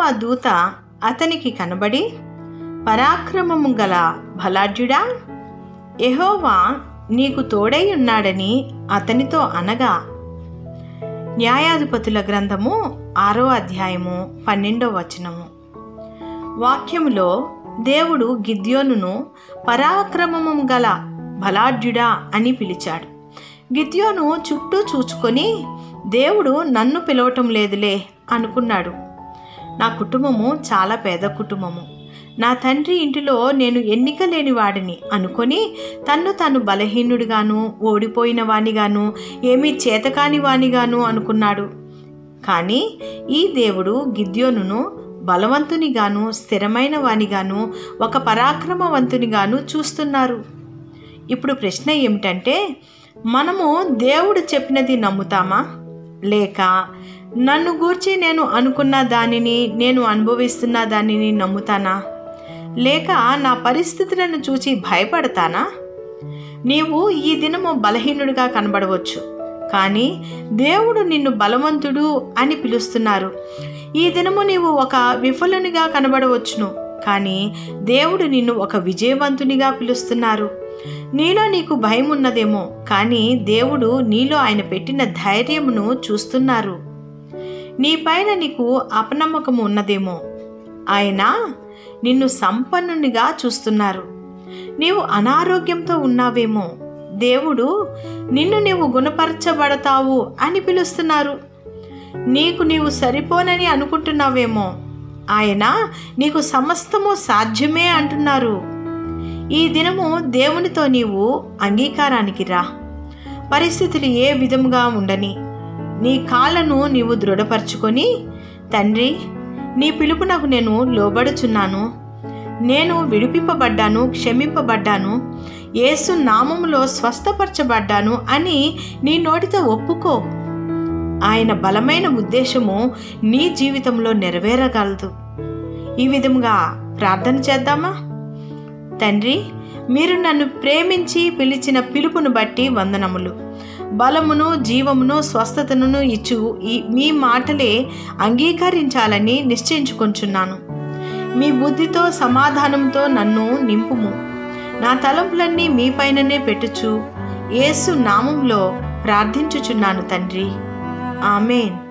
యెహోవా దూత అతనికి కనబడి, పరాక్రమము గల బలాఢ్యుడా, యెహోవా నీకు తోడై ఉన్నాడని అతనితో అనగా. న్యాయాధిపతుల గ్రంథము 6వ అధ్యాయము 12వ వచనము. వాక్యములో దేవుడు గిద్యోనును పరాక్రమము గల బలాఢ్యుడా అని పిలిచాడు. గిద్యోను చుట్టూ చూచుకొని, దేవుడు నన్ను పిలవటం లేదులే అనుకున్నాడు. నా కుటుంబము చాలా పేద కుటుంబము, నా తండ్రి ఇంటిలో నేను ఎన్నిక లేని వాడిని అనుకొని తన్ను తాను బలహీనుడిగాను, ఓడిపోయిన వానిగాను, ఏమీ చేతకాని వానిగాను అనుకున్నాడు. కానీ ఈ దేవుడు గిద్యోనును బలవంతునిగాను, స్థిరమైన వానిగాను, ఒక పరాక్రమవంతునిగాను చూస్తున్నారు. ఇప్పుడు ప్రశ్న ఏమిటంటే, మనము దేవుడు చెప్పినది నమ్ముతామా, లేక నన్ను గూర్చి నేను అనుకున్న దానిని, నేను అనుభవిస్తున్న దానిని నమ్ముతానా, లేక నా పరిస్థితులను చూసి భయపడతానా? నీవు ఈ దినము బలహీనుడిగా కనబడవచ్చు, కానీ దేవుడు నిన్ను బలవంతుడు అని పిలుస్తున్నారు. ఈ దినము నీవు ఒక విఫలునిగా కనబడవచ్చును, కానీ దేవుడు నిన్ను ఒక విజయవంతునిగా పిలుస్తున్నారు. నీలో నీకు భయం ఉన్నదేమో, కానీ దేవుడు నీలో ఆయన పెట్టిన ధైర్యమును చూస్తున్నారు. నీ పైన నీకు అపనమ్మకము ఉన్నదేమో, ఆయన నిన్ను సంపన్నునిగా చూస్తున్నారు. నీవు అనారోగ్యంతో ఉన్నావేమో, దేవుడు నిన్ను నీవు గుణపరచబడతావు అని పిలుస్తున్నారు. నీవు సరిపోనని అనుకుంటున్నావేమో, ఆయన నీకు సమస్తము సాధ్యమే అంటున్నారు. ఈ దినము దేవునితో నీవు అంగీకారానికి రా. పరిస్థితులు ఏ విధముగా ఉండని నీ కాళ్ళను నీవు దృఢపరచుకొని, తండ్రి నీ పిలుపునకు నేను లోబడుచున్నాను, నేను విడిపింపబడ్డాను, క్షమింపబడ్డాను, యేసు నామములో స్వస్థపరచబడ్డాను అని నీ నోటితో ఒప్పుకో. ఆయన బలమైన ఉద్దేశము నీ జీవితంలో నెరవేరగలదు. ఈ విధముగా ప్రార్థన చేద్దామా? తండ్రి, మీరు నన్ను ప్రేమించి పిలిచిన పిలుపును బట్టి వందనములు. బలమును, జీవమును, స్వస్థతను ఇచ్చు మీ మాటలే అంగీకరించాలని నిశ్చయించుకొంచున్నాను. మీ బుద్ధితో, సమాధానంతో నన్ను నింపుము. నా తలంపులన్నీ మీ పైననే పెట్టుచు యేసు నామంలో ప్రార్థించుచున్నాను తండ్రి. ఆమేన్.